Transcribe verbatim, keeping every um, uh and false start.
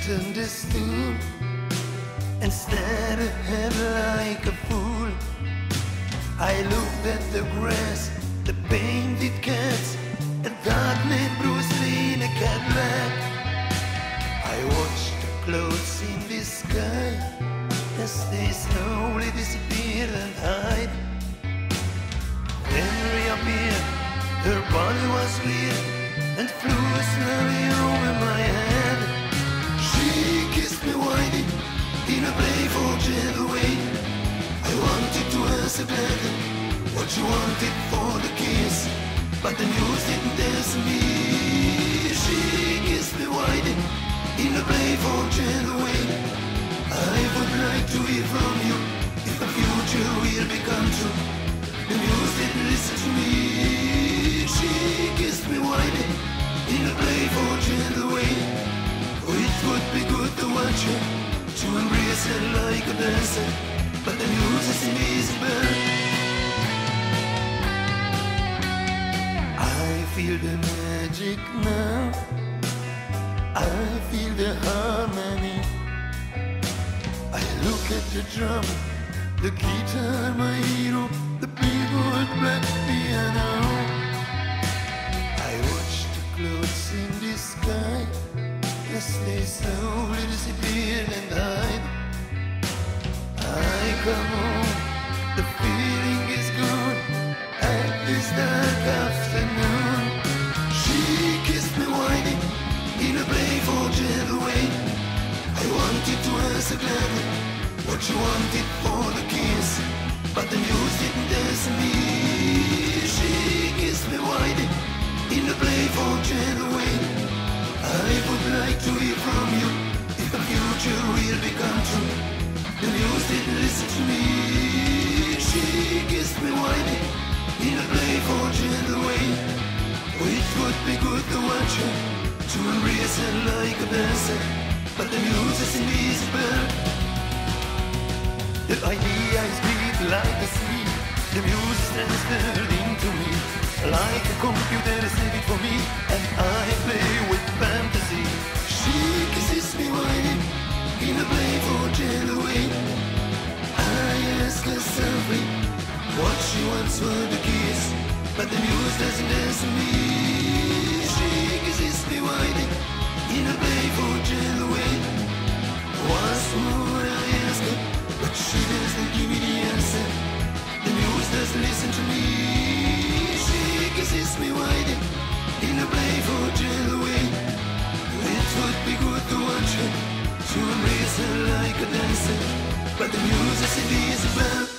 turned the stool and stared ahead like a fool. I looked at the grass, the painted cats, a dark-made Bruce Lee in a Cadillac. I watched the clouds in the sky as they slowly disappeared and hide. Then reappeared, her body was weird and flew slowly over my head. She kissed me whitey in a playful gentle way. I wanted to ask her gladly what she wanted for the kiss, but the news didn't answer me. She kissed me whitey in a playful gentle way. I would like to hear from you if the future will become true. The news didn't listen to me. She kissed me whitey in a playful gentle way. Oh, it would be good to watch her, to embrace her like a dancer, but the news is invisible. I feel the magic now, I feel the harmony. I look at the drum, the guitar, my hero, the big-old black piano. I watch the clouds in the sky as they slowly disappear and hide. I come home, the feeling is gone at this dark afternoon. She kissed me whitey in a playful gentle way. I wanted to ask her gladly what she wanted for the kiss, but the news didn't answer me. She kissed me whitey in a playful gentle way. I would like to hear from you if the future will become true. The news didn't listen to me. She kissed me whitey in a playful gentle way. Oh, it would be good to watch her, to embrace her like a dancer, but the news is invisible. The idea is big like the sea. The music transferred into me like a computer is made it for me, and I play with fantasy. She kisses me whitey in a playful gentle way. I ask her softly what she wants for the kiss, but the news doesn't answer me. She kisses me whitey in a playful gentle way. Once more I ask her, but she doesn't give me the answer. The news doesn't listen to me. She kisses me whitey in a playful gentle way. It would be good to watch her, to embrace her like a dancer, but the news is invisible.